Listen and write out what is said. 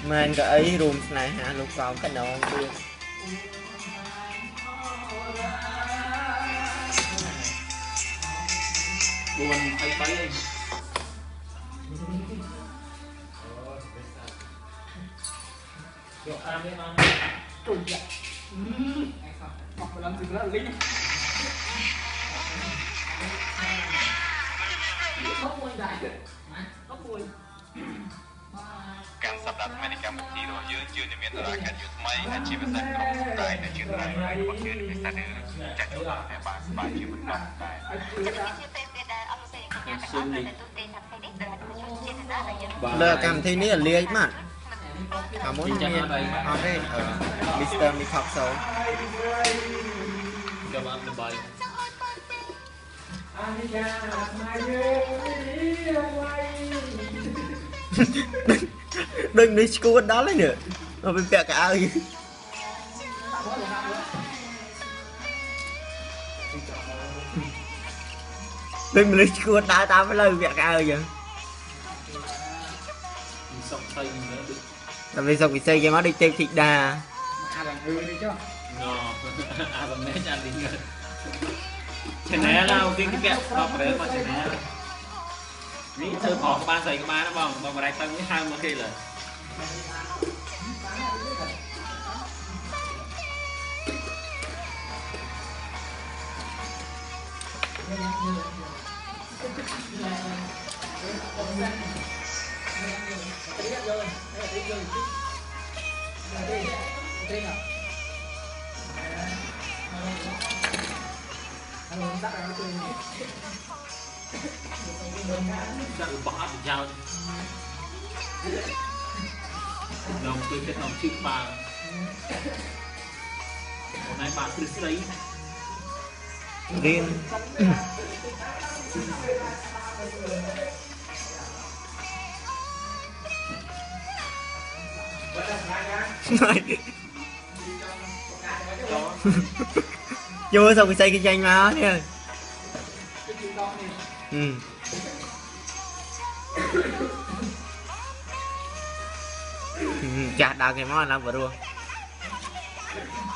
mình cái ấy room này hả lúc còn cái nón kia buồn thấy thấy trùm vậy hoặc là làm gì đó lính có mùi đại có mùi การสับดับไม่ได้การที่เรายืนในเมียนราการยุดไม่อาชีพเป็นสัตว์ของได้ในชื่ออะไรบางชื่อเป็นสัตว์จากจุดแห่งบางชื่อมันต้องได้เลิกกันที่นี่เลี้ยงมากขโมยเมียเอาได้มิสเตอร์มีขับโซ่ cho bạn được bài đừng đi school đó lấy nữa mà bị bẹt cả ơi đừng đi school đó tao phải lời bẹt cả ơi vậy sọc xây nữa được làm vì sao bị xây cái má đi chơi thịt đà làm hư đi chứ ngon làm mấy anh đi ngờ chén né nào cái kẹo đọc đấy mà chén né ní thơ bỏ các bạn dày các bạn nó bằng đại tăng với hai một kia là chắc là bỏ thì sao đồng tôi kết hợp chữ bà hôm nay bà cứ lấy riêng chưa sao bị xây cái tranh máu nha chặt đào cái món làm vừa luôn